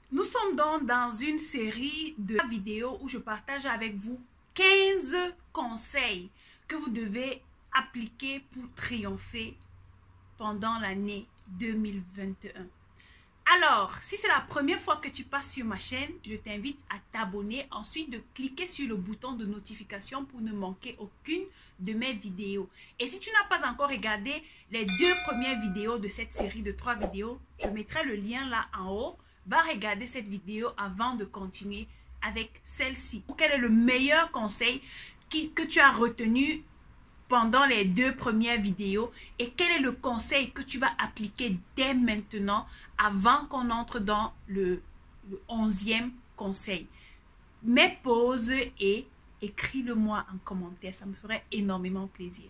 Nous sommes donc dans une série de vidéos où je partage avec vous 15 conseils que vous devez appliquer pour triompher pendant l'année 2021. Alors, si c'est la première fois que tu passes sur ma chaîne, je t'invite à t'abonner, ensuite de cliquer sur le bouton de notification pour ne manquer aucune de mes vidéos. Et si tu n'as pas encore regardé les 2 premières vidéos de cette série de 3 vidéos, je mettrai le lien là en haut. Va regarder cette vidéo avant de continuer avec celle-ci. Quel est le meilleur conseil que tu as retenu pendant les 2 premières vidéos et quel est le conseil que tu vas appliquer dès maintenant avant qu'on entre dans le 11e conseil. Mets pause et écris-le-moi en commentaire, ça me ferait énormément plaisir.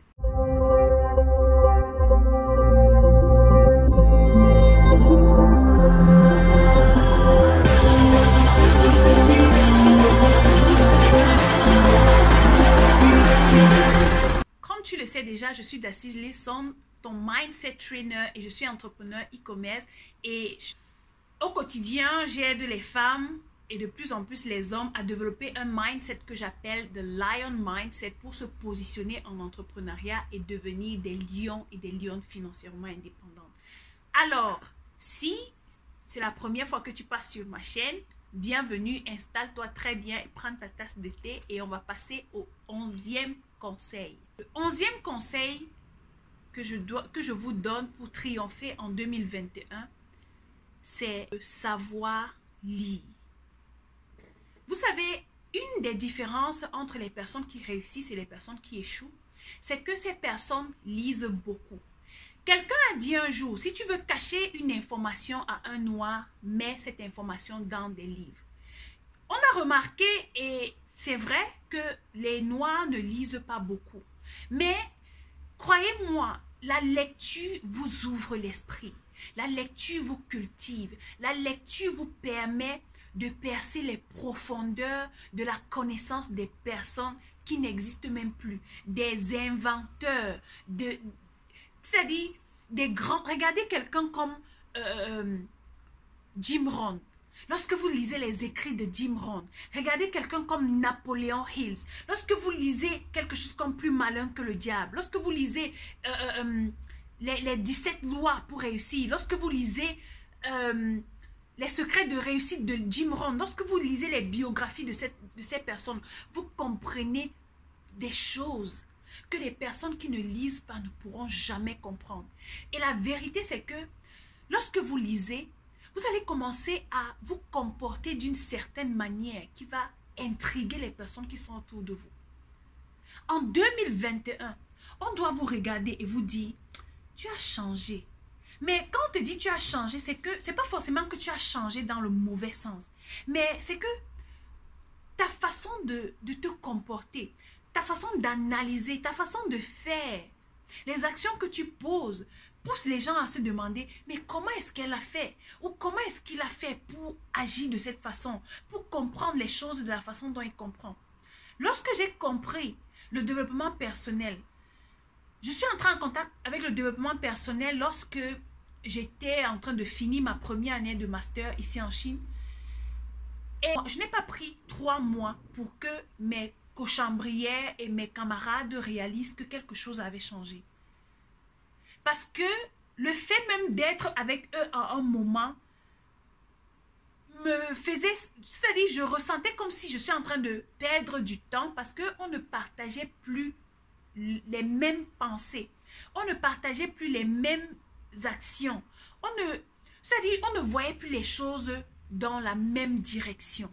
Tu le sais déjà, je suis Dacize Lisson, ton mindset trainer et je suis entrepreneur e-commerce et au quotidien, j'aide les femmes et de plus en plus les hommes à développer un mindset que j'appelle the lion mindset pour se positionner en entrepreneuriat et devenir des lions et des lionnes financièrement indépendantes. Alors, si c'est la première fois que tu passes sur ma chaîne, bienvenue, installe-toi très bien et prends ta tasse de thé et on va passer au 11e conseil. Le 11e conseil que je vous donne pour triompher en 2021, c'est de savoir lire. Vous savez, une des différences entre les personnes qui réussissent et les personnes qui échouent, c'est que ces personnes lisent beaucoup. Quelqu'un a dit un jour, si tu veux cacher une information à un noir, mets cette information dans des livres. On a remarqué, et c'est vrai, que les noirs ne lisent pas beaucoup. Mais, croyez-moi, la lecture vous ouvre l'esprit. La lecture vous cultive. La lecture vous permet de percer les profondeurs de la connaissance des personnes qui n'existent même plus. Des inventeurs, c'est-à-dire des grands... Regardez quelqu'un comme Jim Rohn. Lorsque vous lisez les écrits de Jim Rohn, regardez quelqu'un comme Napoléon Hill. Lorsque vous lisez quelque chose comme Plus malin que le diable, lorsque vous lisez les 17 lois pour réussir, lorsque vous lisez les secrets de réussite de Jim Rohn, lorsque vous lisez les biographies de ces personnes, vous comprenez des choses que les personnes qui ne lisent pas ne pourront jamais comprendre. Et la vérité, c'est que lorsque vous lisez, vous allez commencer à vous comporter d'une certaine manière qui va intriguer les personnes qui sont autour de vous. En 2021, on doit vous regarder et vous dire, tu as changé. Mais quand on te dit tu as changé, c'est pas forcément que tu as changé dans le mauvais sens. Mais c'est que ta façon de te comporter, ta façon d'analyser, ta façon de faire, les actions que tu poses, pousse les gens à se demander, mais comment est-ce qu'elle a fait? Ou comment est-ce qu'il a fait pour agir de cette façon? Pour comprendre les choses de la façon dont il comprend. Lorsque j'ai compris le développement personnel, je suis entrée en contact avec le développement personnel lorsque j'étais en train de finir ma première année de master ici en Chine. Et je n'ai pas pris 3 mois pour que mes cochambrières et mes camarades réalisent que quelque chose avait changé. Parce que le fait même d'être avec eux à un moment me faisait, c'est-à-dire je ressentais comme si je suis en train de perdre du temps parce qu'on ne partageait plus les mêmes pensées. On ne partageait plus les mêmes actions. C'est-à-dire on ne voyait plus les choses dans la même direction.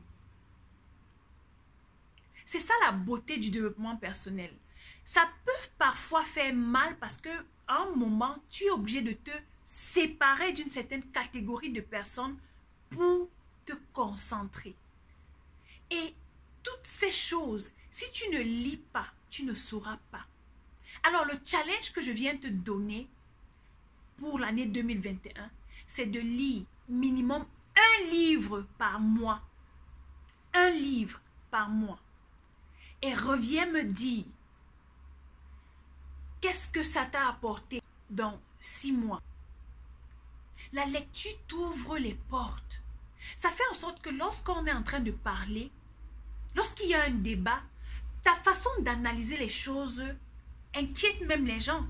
C'est ça la beauté du développement personnel. Ça peut parfois faire mal parce que à un moment, tu es obligé de te séparer d'une certaine catégorie de personnes pour te concentrer. Et toutes ces choses, si tu ne lis pas, tu ne sauras pas. Alors, le challenge que je viens te donner pour l'année 2021, c'est de lire minimum 1 livre par mois. 1 livre par mois. Et reviens me dire, qu'est-ce que ça t'a apporté dans 6 mois? La lecture t'ouvre les portes. Ça fait en que lorsqu'on est en train de parler, lorsqu'il y a un débat, ta façon d'analyser les choses inquiète même les gens.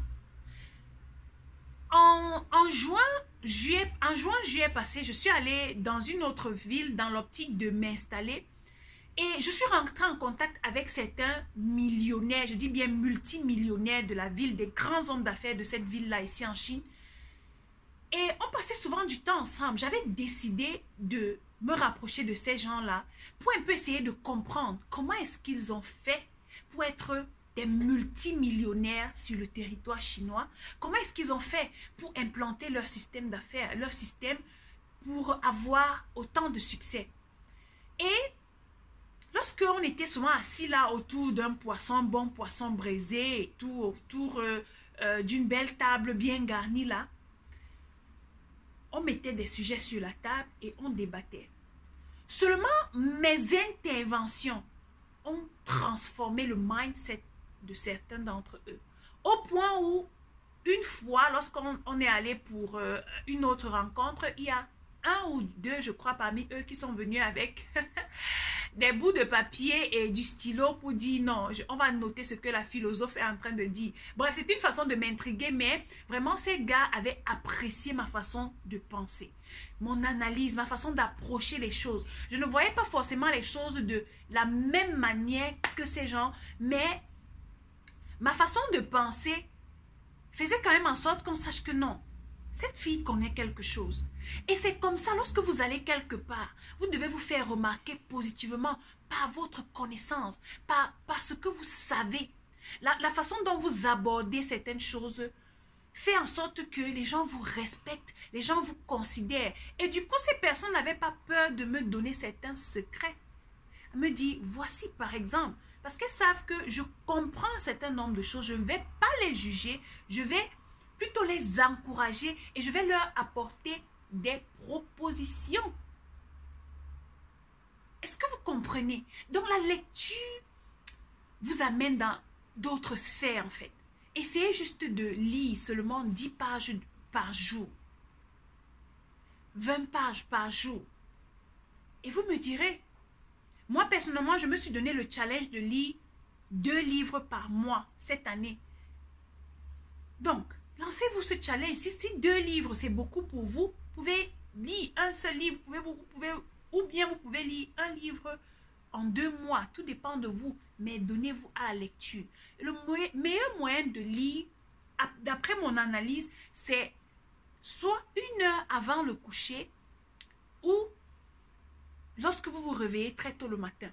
En juin, juillet passé, je suis allée dans une autre ville dans l'optique de m'installer et je suis rentrée en contact avec certains millionnaires, je dis bien multimillionnaires de la ville, des grands hommes d'affaires de cette ville-là ici en Chine. Et on passait souvent du temps ensemble. J'avais décidé de me rapprocher de ces gens-là pour un peu essayer de comprendre comment est-ce qu'ils ont fait pour être des multimillionnaires sur le territoire chinois. Comment est-ce qu'ils ont fait pour implanter leur système d'affaires, leur système pour avoir autant de succès. Et lorsqu'on était souvent assis là autour d'un poisson, bon poisson braisé et tout, autour d'une belle table bien garnie là, on mettait des sujets sur la table et on débattait. Seulement mes interventions ont transformé le mindset de certains d'entre eux. Au point où, une fois, lorsqu'on est allé pour une autre rencontre, il y a un ou deux, je crois, parmi eux qui sont venus avec des bouts de papier et du stylo pour dire non, on va noter ce que la philosophe est en train de dire. Bref, c'est une façon de m'intriguer, mais vraiment, ces gars avaient apprécié ma façon de penser, mon analyse, ma façon d'approcher les choses. Je ne voyais pas forcément les choses de la même manière que ces gens, mais ma façon de penser faisait quand même en sorte qu'on sache que non, cette fille connaît quelque chose. Et c'est comme ça, lorsque vous allez quelque part, vous devez vous faire remarquer positivement par votre connaissance, par ce que vous savez. La façon dont vous abordez certaines choses fait en sorte que les gens vous respectent, les gens vous considèrent. Et du coup, ces personnes n'avaient pas peur de me donner certains secrets. Elles me disent, voici par exemple, parce qu'elles savent que je comprends un certain nombre de choses, je ne vais pas les juger, je vais plutôt les encourager et je vais leur apporter des propositions. Est-ce que vous comprenez? Donc la lecture vous amène dans d'autres sphères en fait. Essayez juste de lire seulement 10 pages par jour, 20 pages par jour. Et vous me direz, moi personnellement, je me suis donné le challenge de lire 2 livres par mois cette année. Donc, lancez-vous ce challenge. Si 2 livres, c'est beaucoup pour vous, vous pouvez lire un seul livre, ou bien vous pouvez lire un livre en 2 mois. Tout dépend de vous, mais donnez-vous à la lecture. Le meilleur moyen de lire, d'après mon analyse, c'est soit 1 heure avant le coucher ou lorsque vous vous réveillez très tôt le matin.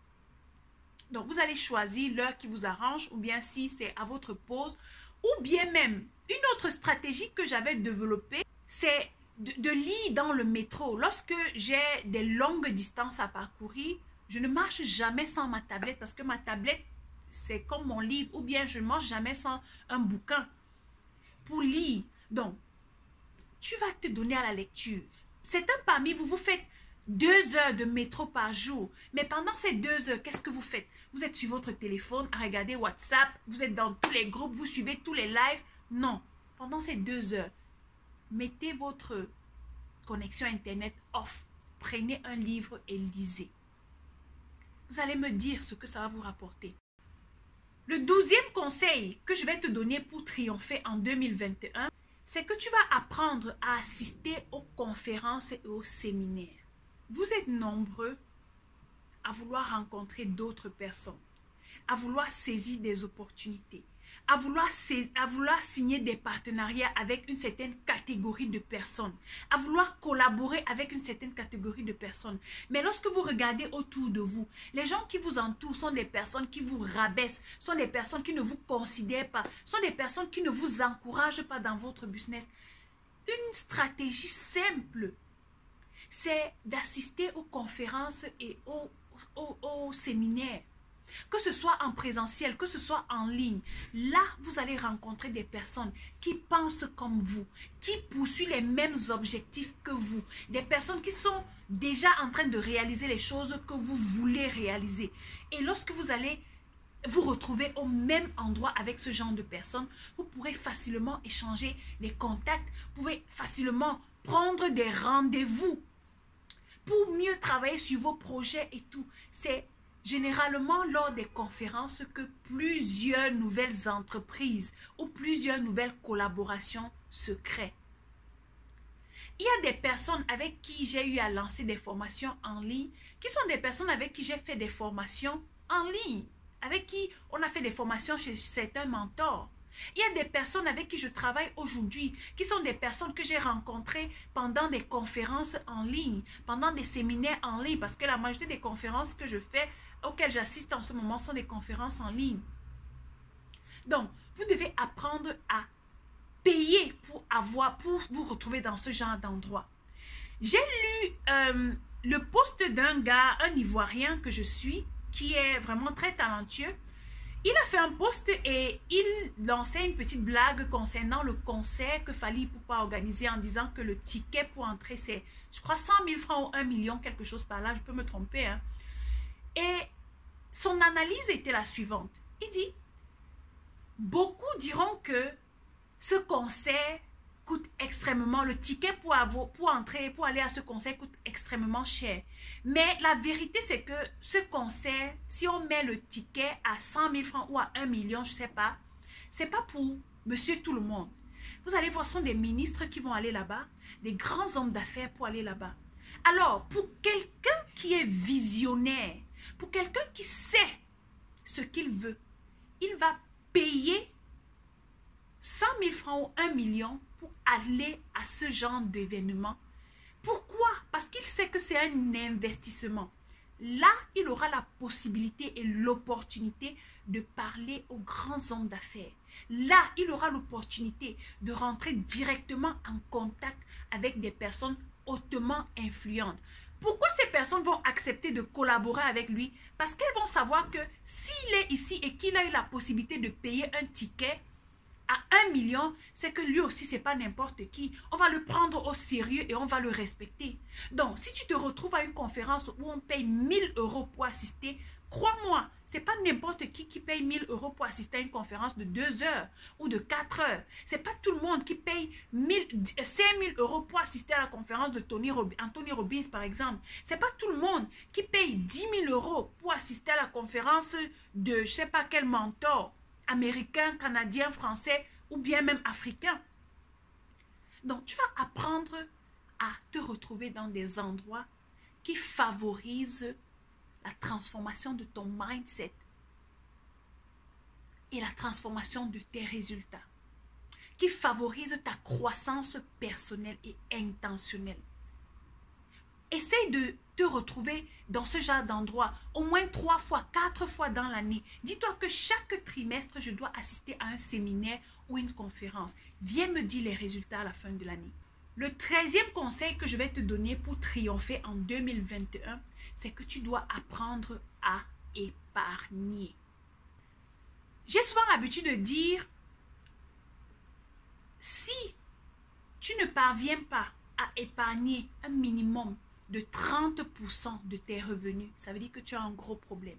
Donc, vous allez choisir l'heure qui vous arrange, ou bien si c'est à votre pause, ou bien même, une autre stratégie que j'avais développée, c'est de lire dans le métro. Lorsque j'ai des longues distances à parcourir, je ne marche jamais sans ma tablette, parce que ma tablette, c'est comme mon livre, ou bien je ne marche jamais sans un bouquin pour lire. Donc, tu vas te donner à la lecture. Certains parmi vous, vous faites 2 heures de métro par jour. Mais pendant ces 2 heures, qu'est-ce que vous faites? Vous êtes sur votre téléphone à regarder WhatsApp, vous êtes dans tous les groupes, vous suivez tous les lives. Non. Pendant ces 2 heures, mettez votre connexion Internet off. Prenez un livre et lisez. Vous allez me dire ce que ça va vous rapporter. Le 12e conseil que je vais te donner pour triompher en 2021, c'est que tu vas apprendre à assister aux conférences et aux séminaires. Vous êtes nombreux à vouloir rencontrer d'autres personnes, à vouloir saisir des opportunités, à vouloir signer des partenariats avec une certaine catégorie de personnes, à vouloir collaborer avec une certaine catégorie de personnes. Mais lorsque vous regardez autour de vous, les gens qui vous entourent sont des personnes qui vous rabaissent, sont des personnes qui ne vous considèrent pas, sont des personnes qui ne vous encouragent pas dans votre business. Une stratégie simple, c'est d'assister aux conférences et aux séminaires. Que ce soit en présentiel, que ce soit en ligne, là, vous allez rencontrer des personnes qui pensent comme vous, qui poursuivent les mêmes objectifs que vous, des personnes qui sont déjà en train de réaliser les choses que vous voulez réaliser. Et lorsque vous allez vous retrouver au même endroit avec ce genre de personnes, vous pourrez facilement échanger les contacts, vous pouvez facilement prendre des rendez-vous. pour mieux travailler sur vos projets et tout. C'est généralement lors des conférences que plusieurs nouvelles entreprises ou plusieurs nouvelles collaborations se créent. Il y a des personnes avec qui j'ai eu à lancer des formations en ligne, qui sont des personnes avec qui j'ai fait des formations en ligne, avec qui on a fait des formations chez certains mentors. Il y a des personnes avec qui je travaille aujourd'hui, qui sont des personnes que j'ai rencontrées pendant des conférences en ligne, pendant des séminaires en ligne, parce que la majorité des conférences que je fais, auxquelles j'assiste en ce moment, sont des conférences en ligne. Donc, vous devez apprendre à payer pour vous retrouver dans ce genre d'endroit. J'ai lu le post d'un gars, un Ivoirien que je suis, qui est vraiment très talentueux. Il a fait un post et il lançait une petite blague concernant le concert que Fally Ipupa a organisé en disant que le ticket pour entrer, c'est, je crois, 100 000 francs ou 1 million, quelque chose par là, je peux me tromper. Hein. Et son analyse était la suivante. Il dit, beaucoup diront que ce concert coûte extrêmement, le ticket pour entrer, pour aller à ce concert coûte extrêmement cher. Mais la vérité, c'est que ce concert, si on met le ticket à 100 000 francs ou à 1 million, je ne sais pas, c'est pas pour monsieur tout le monde. Vous allez voir, ce sont des ministres qui vont aller là-bas, des grands hommes d'affaires pour aller là-bas. Alors, pour quelqu'un qui est visionnaire, pour quelqu'un qui sait ce qu'il veut, il va payer 100 000 francs ou 1 million pour aller à ce genre d'événement. Pourquoi? Parce qu'il sait que c'est un investissement. Là, il aura la possibilité et l'opportunité de parler aux grands hommes d'affaires. Là, il aura l'opportunité de rentrer directement en contact avec des personnes hautement influentes. Pourquoi ces personnes vont accepter de collaborer avec lui? Parce qu'elles vont savoir que s'il est ici et qu'il a eu la possibilité de payer un ticket à 1 million, c'est que lui aussi, c'est pas n'importe qui. On va le prendre au sérieux et on va le respecter. Donc, si tu te retrouves à une conférence où on paye 1 000 € pour assister, crois-moi, c'est pas n'importe qui paye 1 000 € pour assister à une conférence de 2 heures ou de 4 heures. C'est pas tout le monde qui paye 5 000 € pour assister à la conférence de Anthony Robbins, par exemple. C'est pas tout le monde qui paye 10 000 € pour assister à la conférence de je sais pas quel mentor américain, canadien, français ou bien même africain. Donc, tu vas apprendre à te retrouver dans des endroits qui favorisent la transformation de ton mindset et la transformation de tes résultats, qui favorisent ta croissance personnelle et intentionnelle. Essaye de te retrouver dans ce genre d'endroit au moins 3 fois, 4 fois dans l'année. Dis-toi que chaque trimestre, je dois assister à un séminaire ou une conférence. Viens me dire les résultats à la fin de l'année. Le 13e conseil que je vais te donner pour triompher en 2021, c'est que tu dois apprendre à épargner. J'ai souvent l'habitude de dire, si tu ne parviens pas à épargner un minimum de 30% de tes revenus, ça veut dire que tu as un gros problème.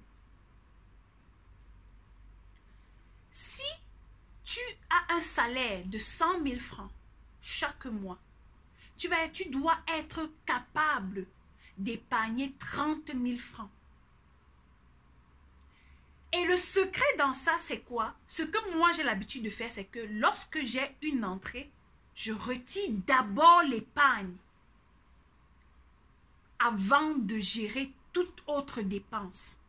Si tu as un salaire de 100 000 francs chaque mois, tu dois être capable d'épargner 30 000 francs. Et le secret dans ça, c'est quoi? Ce que moi j'ai l'habitude de faire, c'est que lorsque j'ai une entrée, je retire d'abord l'épargne avant de gérer toute autre dépense.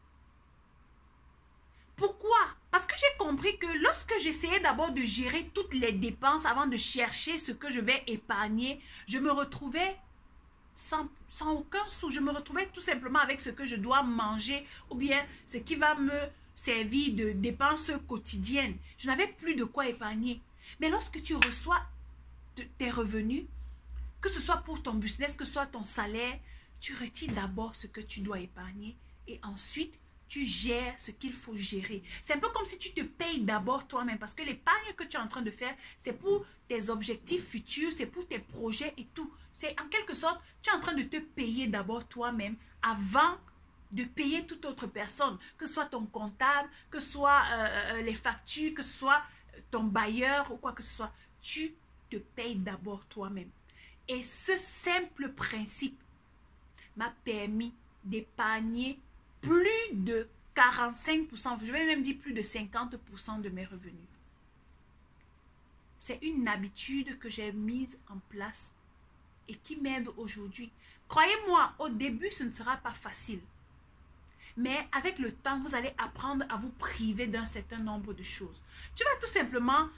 Pourquoi? Parce que j'ai compris que lorsque j'essayais d'abord de gérer toutes les dépenses avant de chercher ce que je vais épargner, je me retrouvais sans aucun sou. Je me retrouvais tout simplement avec ce que je dois manger ou bien ce qui va me servir de dépenses quotidiennes. Je n'avais plus de quoi épargner. Mais lorsque tu reçois tes revenus, que ce soit pour ton business, que ce soit ton salaire, tu retires d'abord ce que tu dois épargner et ensuite tu gères ce qu'il faut gérer. C'est un peu comme si tu te payes d'abord toi-même parce que l'épargne que tu es en train de faire, c'est pour tes objectifs futurs, c'est pour tes projets et tout. C'est en quelque sorte, tu es en train de te payer d'abord toi-même avant de payer toute autre personne, que ce soit ton comptable, que ce soit les factures, que ce soit ton bailleur ou quoi que ce soit. Tu te payes d'abord toi-même. Et ce simple principe m'a permis d'épargner plus de 45%, je vais même dire plus de 50% de mes revenus. C'est une habitude que j'ai mise en place et qui m'aide aujourd'hui. Croyez-moi, au début, ce ne sera pas facile. Mais avec le temps, vous allez apprendre à vous priver d'un certain nombre de choses. Tu vas tout simplement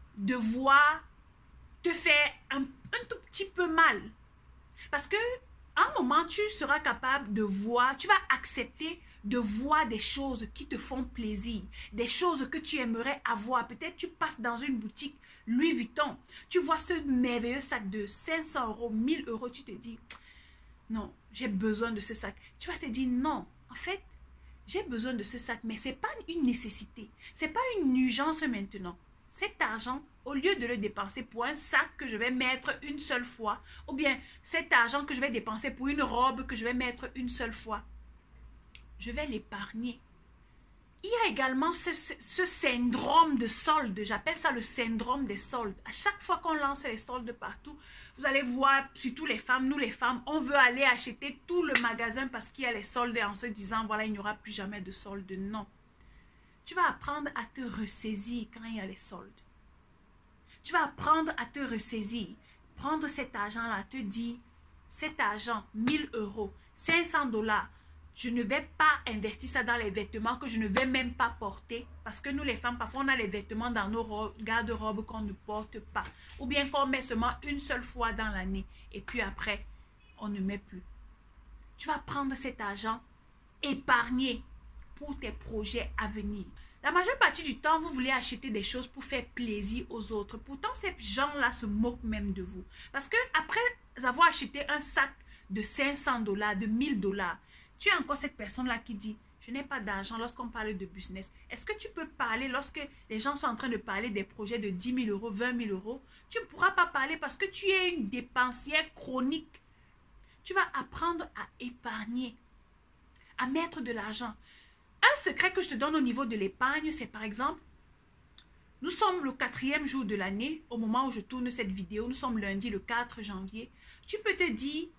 devoir te faire un tout petit peu mal. Parce que à un moment, tu seras capable de voir, tu vas accepter de voir des choses qui te font plaisir, des choses que tu aimerais avoir. Peut-être tu passes dans une boutique Louis Vuitton, tu vois ce merveilleux sac de 500 euros, 1000 euros, tu te dis, non, j'ai besoin de ce sac. Tu vas te dire, non, en fait, j'ai besoin de ce sac, mais ce n'est pas une nécessité, ce n'est pas une urgence maintenant. Cet argent, au lieu de le dépenser pour un sac que je vais mettre une seule fois, ou bien cet argent que je vais dépenser pour une robe que je vais mettre une seule fois, je vais l'épargner. Il y a également ce syndrome de solde, j'appelle ça le syndrome des soldes. À chaque fois qu'on lance les soldes partout, vous allez voir, surtout les femmes, nous les femmes, on veut aller acheter tout le magasin parce qu'il y a les soldes en se disant, voilà, il n'y aura plus jamais de soldes. Non. Tu vas apprendre à te ressaisir quand il y a les soldes. Tu vas apprendre à te ressaisir. Prendre cet argent-là, te dire, cet argent, 1000 euros, 500 $, je ne vais pas investir ça dans les vêtements que je ne vais même pas porter. Parce que nous les femmes, parfois on a les vêtements dans nos garde-robes qu'on ne porte pas. Ou bien qu'on met seulement une seule fois dans l'année. Et puis après, on ne met plus. Tu vas prendre cet argent, épargner pour tes projets à venir. La majeure partie du temps, vous voulez acheter des choses pour faire plaisir aux autres. Pourtant, ces gens-là se moquent même de vous. Parce que après avoir acheté un sac de 500 $, de 1000 $, tu as encore cette personne-là qui dit, je n'ai pas d'argent lorsqu'on parle de business. Est-ce que tu peux parler lorsque les gens sont en train de parler des projets de 10 000 euros, 20 000 euros? Tu ne pourras pas parler parce que tu es une dépensière chronique. Tu vas apprendre à épargner, à mettre de l'argent. Un secret que je te donne au niveau de l'épargne, c'est par exemple, nous sommes le 4e jour de l'année, au moment où je tourne cette vidéo, nous sommes lundi le 4 janvier. Tu peux te dire,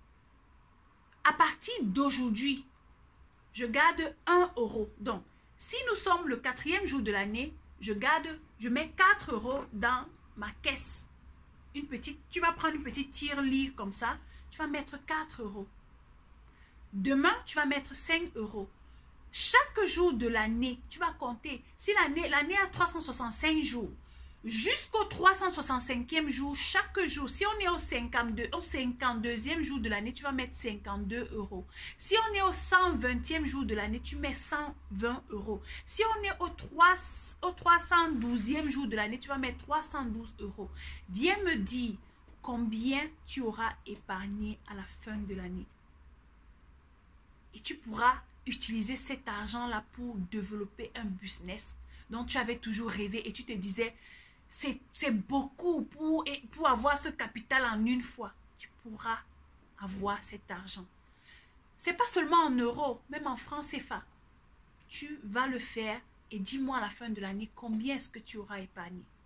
à partir d'aujourd'hui, je garde 1 euro. Donc, si nous sommes le 4e jour de l'année, je mets 4 euros dans ma caisse. Tu vas prendre une petite tirelire comme ça, tu vas mettre 4 euros. Demain, tu vas mettre 5 euros. Chaque jour de l'année, tu vas compter. Si l'année a 365 jours, jusqu'au 365e jour, chaque jour, si on est au 52e jour de l'année, tu vas mettre 52 euros. Si on est au 120e jour de l'année, tu mets 120 euros. Si on est au 312e jour de l'année, tu vas mettre 312 euros. Viens me dire combien tu auras épargné à la fin de l'année. Et tu pourras utiliser cet argent-là pour développer un business dont tu avais toujours rêvé et tu te disais, c'est beaucoup pour avoir ce capital en une fois. Tu pourras avoir cet argent. Ce n'est pas seulement en euros, même en francs CFA. Tu vas le faire et dis-moi à la fin de l'année combien est-ce que tu auras épargné.